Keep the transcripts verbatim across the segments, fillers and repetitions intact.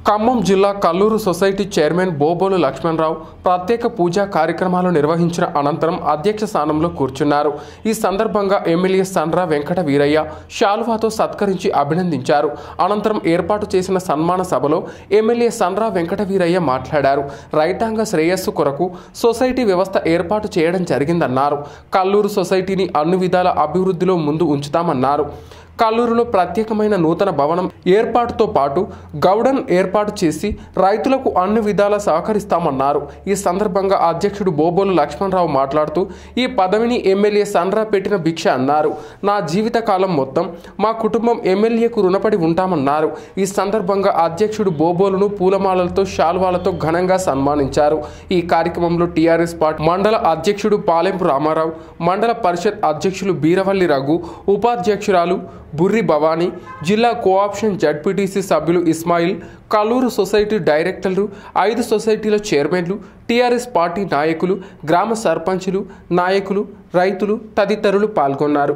ఖమ్మం జిల్లా Kalluru society chairman Bobolu Lakshmanarao ప్రత్యేక పూజా కార్యక్రమాలు నిర్వహించిన అనంతరం అధ్యక్ష స్థానంలో కూర్చున్నారు. ఈ సందర్భంగా ఎమ్మెల్యే సండ్ర వెంకట వీరయ్య శాలువాతో సత్కరించి అభినందించారు. అనంతరం ఏర్పాటు చేసిన సన్మాన సభలో ఎమ్మెల్యే సండ్ర వెంకట వీరయ్య మాట్లాడారు. రైతాంగ శ్రేయస్సు కొరకు సొసైటీ వ్యవస్థ ఏర్పాటు చేయడం జరిగిందన్నారు. కల్లూరు సొసైటీని అన్ని విధాల అభివృద్ధిలో ముందు ఉంచుతామన్నారు. కల్లూరులో ప్రత్యేకమైన నూతన భవనం ఏర్పాటుతో పాటు గౌడన్ ఏర్పాటు చేసి రైతులకు అన్ని విధాలా సహకరిస్తామన్నారు. ఈ సందర్భంగా అధ్యక్షుడు బోబోలు లక్ష్మణరావు మాట్లాడుతూ ఈ పదవిని ఎమ్మెల్యే సండ్ర పెట్టిన భిక్ష అన్నారు. నా జీవిత కాలం మొత్తం మా కుటుంబం ఎమ్మెల్యేకు రుణపడి ఉంటామన్నారు. ఈ సందర్భంగా అధ్యక్షుడు బోబోలును పూలమాలలతో శాల్వాలతో ఘనంగా సన్మానించారు. ఈ కార్యక్రమంలో టీఆర్ఎస్ పార్టీ మండల అధ్యక్షుడు పాలెంపు రామారావు, మండల పరిషత్ అధ్యక్షులు బీరవల్లి రఘు, ఉపాధ్యక్షురాలు బుర్రి భవానీ, జిల్లా కోఆప్షన్ జడ్పీటీసీ సభ్యులు ఇస్మాయిల్, కల్లూరు సొసైటీ డైరెక్టర్లు, ఐదు సొసైటీల చైర్మన్లు, టీఆర్ఎస్ పార్టీ నాయకులు, గ్రామ సర్పంచులు, నాయకులు, రైతులు తదితరులు పాల్గొన్నారు.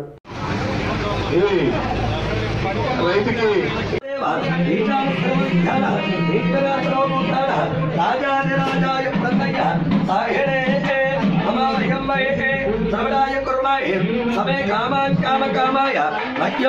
समे कामान काम कामाय लक्ष्यो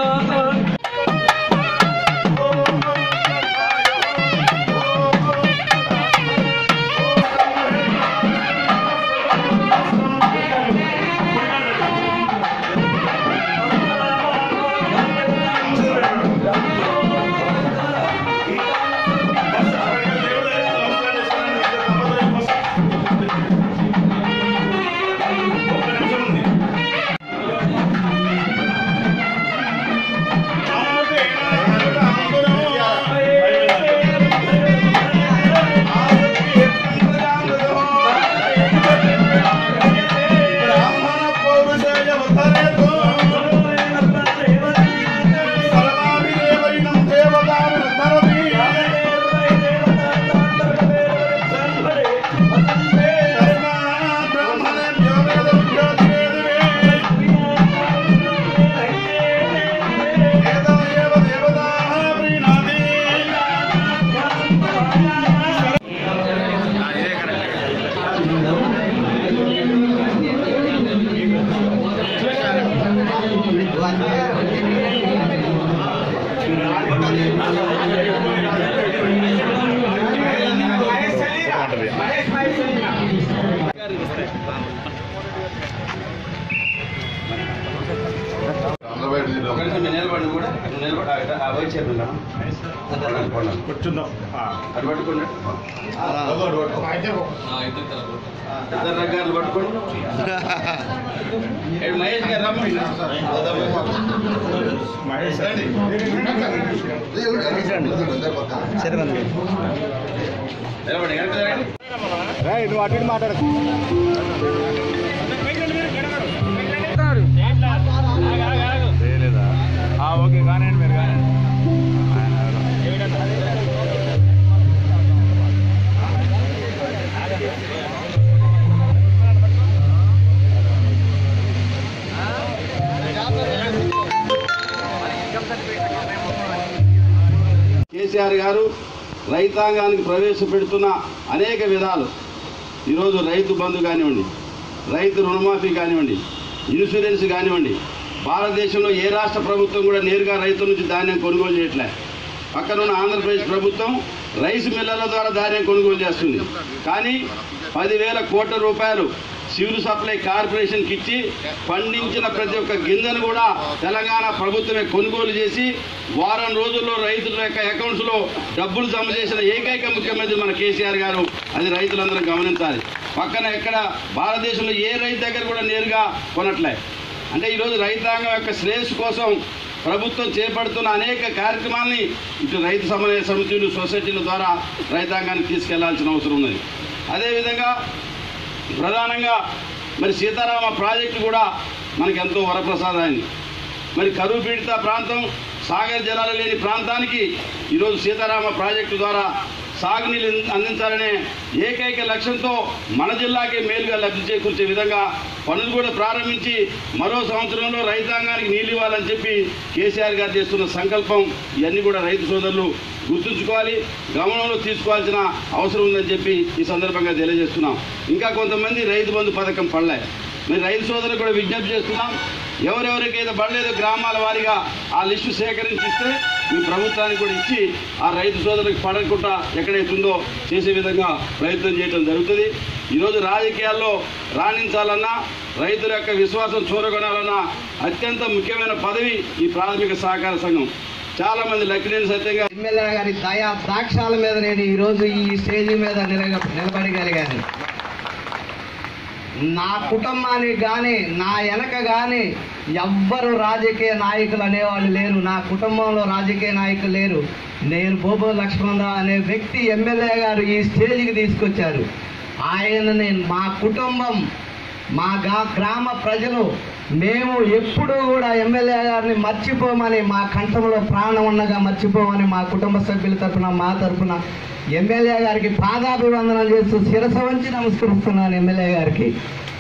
నిలబడి కూడా నిలబడి వైస్ చైర్మన్ కూర్చుందాం అది పట్టుకోండి ఇద్దరు రకాలు పట్టుకోండి. మహేష్ గారు రమ్మండి. మహేష్ నిలబడి నువ్వు అటు మాట్లాడకు. ఓకే కానివ్వండి మీరు కానీ కేసీఆర్ గారు రైతాంగానికి ప్రవేశపెడుతున్న అనేక విధాలు ఈరోజు రైతు బంధు కానివ్వండి, రైతు రుణమాఫీ కానివ్వండి, ఇన్సూరెన్స్ కానివ్వండి, భారతదేశంలో ఏ రాష్ట్ర ప్రభుత్వం కూడా నేరుగా రైతుల నుంచి ధాన్యం కొనుగోలు చేయట్లే. పక్కనున్న ఆంధ్రప్రదేశ్ ప్రభుత్వం రైస్ మిల్లర్ల ద్వారా ధాన్యం కొనుగోలు చేస్తుంది. కానీ పదివేల కోట్ల రూపాయలు సివిల్ సప్లై కార్పొరేషన్కి ఇచ్చి పండించిన ప్రతి ఒక్క గింజను కూడా తెలంగాణ ప్రభుత్వమే కొనుగోలు చేసి వారం రోజుల్లో రైతుల యొక్క అకౌంట్స్లో డబ్బులు జమ చేసిన ఏకైక ముఖ్యమంత్రి మన కేసీఆర్ గారు. అది రైతులందరూ గమనించాలి. పక్కన ఎక్కడ భారతదేశంలో ఏ రైతు దగ్గర కూడా నేరుగా కొనట్లే. అంటే ఈరోజు రైతాంగం యొక్క శ్రేయస్సు కోసం ప్రభుత్వం చేపడుతున్న అనేక కార్యక్రమాలని ఇటు రైతు సమన్వయ సమితులు, సొసైటీల ద్వారా రైతాంగానికి తీసుకెళ్లాల్సిన అవసరం ఉన్నది. అదేవిధంగా ప్రధానంగా మరి సీతారామ ప్రాజెక్టు కూడా మనకు ఎంతో వరప్రసాదాన్ని. మరి కరువు పీడిత ప్రాంతం, సాగర్ జలాలు లేని ప్రాంతానికి ఈరోజు సీతారామ ప్రాజెక్టు ద్వారా సాగునీళ్ళు అందించాలనే ఏకైక లక్ష్యంతో మన జిల్లాకే మేలుగా లబ్ధి చేకూర్చే విధంగా పనులు కూడా ప్రారంభించి మరో సంవత్సరంలో రైతాంగానికి నీళ్ళు ఇవ్వాలని చెప్పి కేసీఆర్ గారు చేస్తున్న సంకల్పం ఇవన్నీ కూడా రైతు సోదరులు గుర్తుంచుకోవాలి, గమనంలో తీసుకోవాల్సిన అవసరం ఉందని చెప్పి ఈ సందర్భంగా తెలియజేస్తున్నాం. ఇంకా కొంతమంది రైతు బంధు పథకం పడలే. మరి రైతు సోదరులకు కూడా విజ్ఞప్తి చేస్తున్నాం, ఎవరెవరికైతే పడలేదో గ్రామాల వారీగా ఆ లిస్టు సేకరించిస్తే మీ ప్రభుత్వానికి కూడా ఇచ్చి ఆ రైతు సోదరులకు పడకుండా ఎక్కడైతుందో చేసే విధంగా ప్రయత్నం చేయడం జరుగుతుంది. ఈరోజు రాజకీయాల్లో రాణించాలన్నా, రైతుల యొక్క విశ్వాసం చూరగొనాలన్నా అత్యంత ముఖ్యమైన పదవి ఈ ప్రాథమిక సహకార సంఘం. చాలా మంది లక్ష్మీ సత్యంగా ఎమ్మెల్యే గారి దయా సాక్ష్యాల మీద నేను ఈరోజు ఈ స్టేజ్ మీద నిలగ నిలబడగలిగాను. నా కుటుంబానికి కానీ నా వెనక కానీ ఎవ్వరు రాజకీయ నాయకులు అనేవాళ్ళు లేరు. నా కుటుంబంలో రాజకీయ నాయకులు లేరు. నేను బోబో లక్ష్మణరావు అనే వ్యక్తి ఎమ్మెల్యే గారు ఈ స్టేజ్కి తీసుకొచ్చారు. ఆయనని మా కుటుంబం, మా గా గ్రామ ప్రజలు మేము ఎప్పుడూ కూడా ఎమ్మెల్యే గారిని మర్చిపోమని, మా కంఠంలో ప్రాణం ఉండగా మర్చిపోమని మా కుటుంబ సభ్యుల తరఫున, మా తరఫున ఎమ్మెల్యే గారికి పాదాభివందనం చేస్తూ శిరస వంచి నమస్కరిస్తున్నాను ఎమ్మెల్యే గారికి.